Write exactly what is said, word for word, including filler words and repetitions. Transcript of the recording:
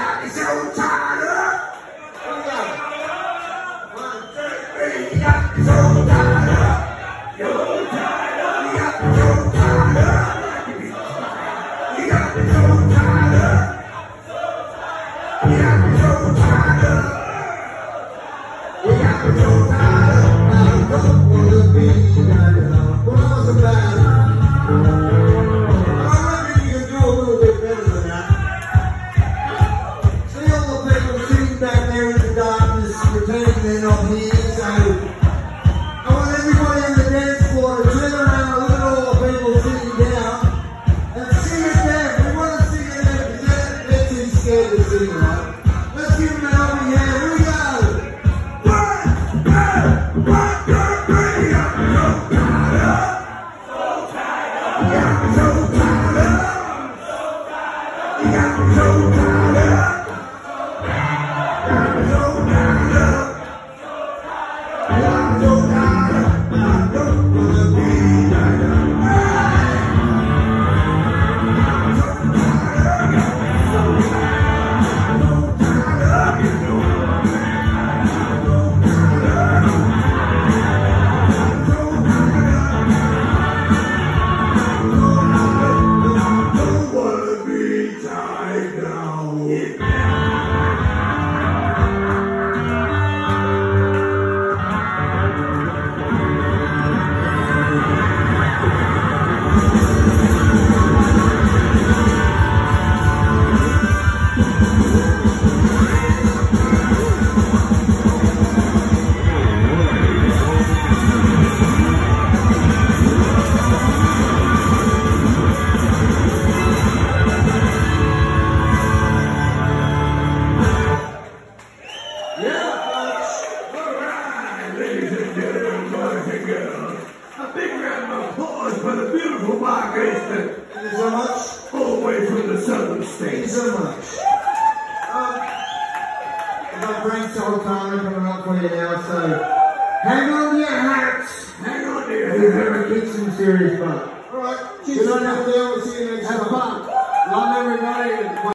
got so tired of. One, two, three. You got so tired of. You're tired of. You got so tired of. You got so tired of. You got so tired of. You got so tired of. I don't wanna be tired of. What else about it? Pretending on his side. I want everybody on the dance floor to turn around and look at all the people sitting down and sing it down. We want to sing it down because they're too scared to sing, right? Let's give them an helping hand. Here we go. One, two, one, two, three. I'm so tired of. So tired of. You got me so tired of. I'm so tired of. I'm so tired of, I don't wanna be tired of. I'm so tired of, I'm so tired of, I'm so tired of, you know. I'm so tired of, I'm so tired of, I don't wanna be tied down. A big round of applause for the beautiful Margaret. Thank you so much. All the way from the southern states. Thank you so much. Um, I've got Frank Sultana coming up for you now, so hang on to your hats. Hang on to your hats. We're going to get some serious fun. Alright, good night out there. We'll see you next time. Have fun. Love everybody.